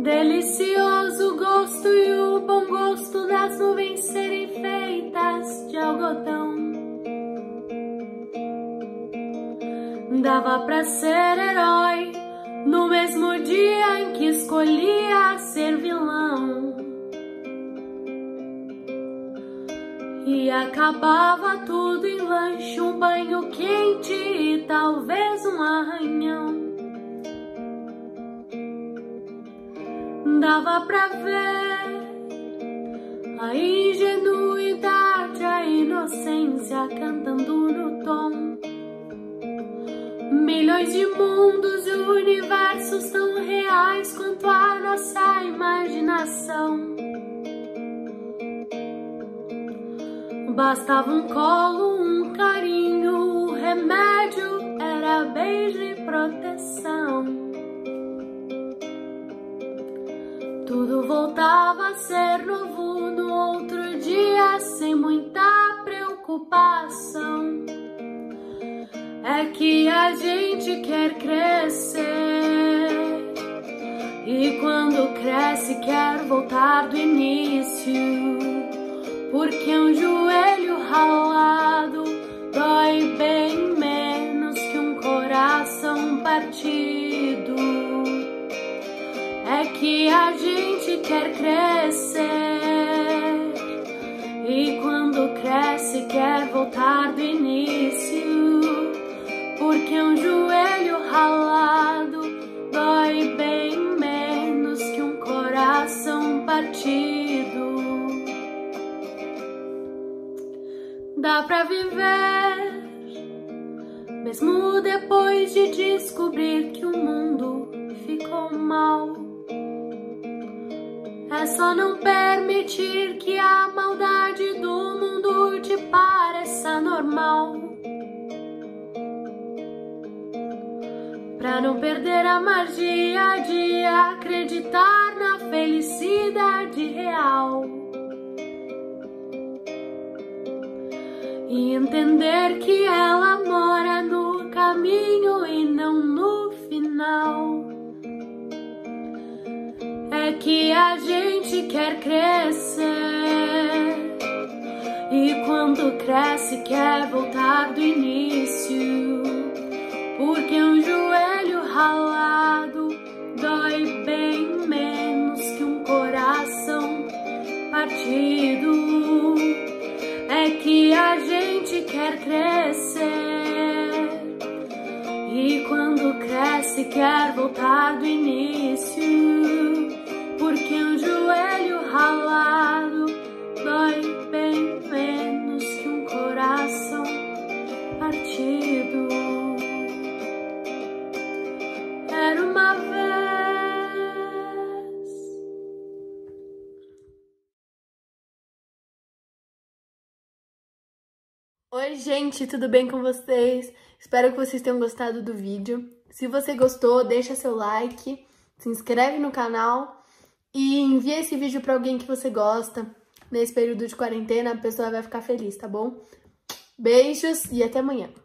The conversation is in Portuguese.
Delicioso gosto e o bom gosto das nuvens serem feitas de algodão. Dava pra ser herói no mesmo dia em que escolhia ser vilão. E acabava tudo em lanche, um banho quente e talvez um arranhão. Dava pra ver a ingenuidade, a inocência cantando no tom. Milhões de mundos e universos tão reais quanto a nossa imaginação. Bastava um colo, um carinho, o remédio era beijo e proteção. Tudo voltava a ser novo no outro dia, sem muita preocupação. É que a gente quer crescer, e quando cresce quer voltar do início, porque um joelho ralado dói bem menos que um coração partido. É que a gente quer crescer, e quando cresce quer voltar do início, porque um joelho ralado dói bem menos que um coração partido. Dá pra viver, mesmo depois de descobrir que o mundo ficou mal. É só não permitir que a maldade do mundo te pareça normal. Pra não perder a magia de acreditar na felicidade real. E entender que ela mora no caminho e não no final. É que a gente quer crescer, e quando cresce quer voltar do início, porque um joelho ralado dói bem menos que um coração partido. É que a gente quer crescer, e quando cresce quer voltar do início, porque um joelho ralado dói bem menos que um coração partido. Era uma vez. Oi, gente, tudo bem com vocês? Espero que vocês tenham gostado do vídeo. Se você gostou, deixa seu like, se inscreve no canal e envia esse vídeo para alguém que você gosta. Nesse período de quarentena, a pessoa vai ficar feliz, tá bom? Beijos e até amanhã.